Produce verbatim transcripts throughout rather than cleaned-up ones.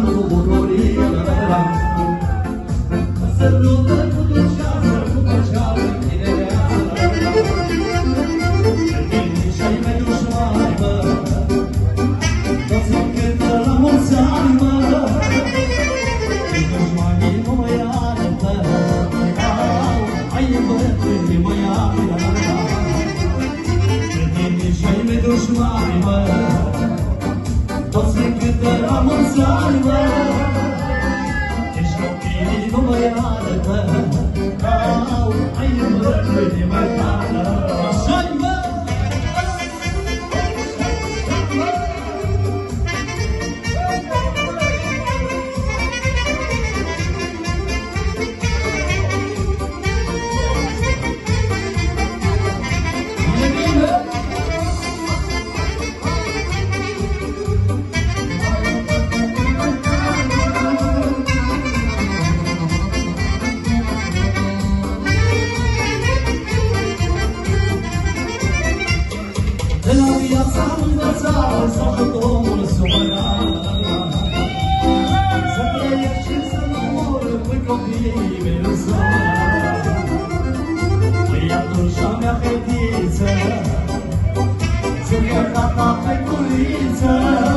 an cu bucurie. Sărută cu dulceață, cu păceală, tinerea. Vini și-ai mei dușmani, mă, toți îmi cântă la mulți ani, mă. Dușmanii nu mă iartă, ai bătrânii mă iartă. Vini și-ai mei dușmani, mă, toți îmi cântă la mulți ani, mă. Nu mă iartă, au, ai bătrâni mă iartă. Așa-i mă! De la viața învățat s-a făcut omul să mă ia. Să trăiesc și să mă mor cu copiii mei în sat. Băiatul și-a mea fetiță, să-mi tata pe culiță.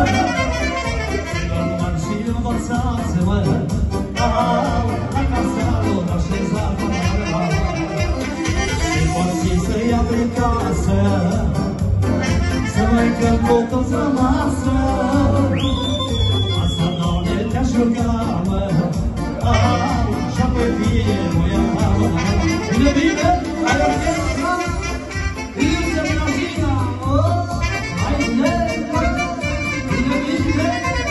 Să-i și învățați-mă, au, acasă lor așezat. Și poți să ia prin casă, să mai călcăm toți la masă. Asta, Doamne, te-aș ruga, mă, au, și-apoi fie voia mea. Bine, bine, hai la viața, bine, Brazina, oh, hai, bine, bine, bine.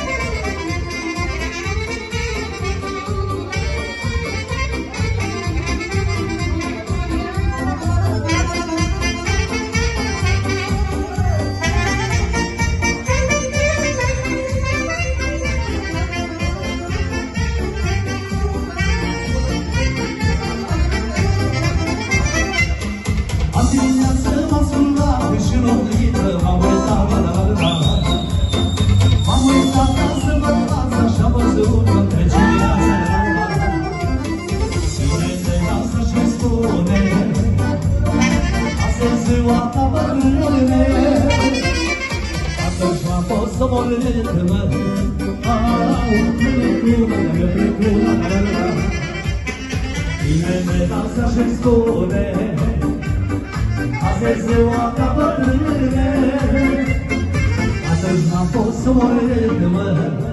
M-am uitat, m-am uitat ca să văd fața și-a văzut întregi viața. Cine te lasă și-mi spune, asta-i ziua ta, bătrâne. Atunci m-am fost omorât, mă, au, cine te lasă și-mi spune, asta-i ziua ta, bătrâne. Atunci n-am fost să mă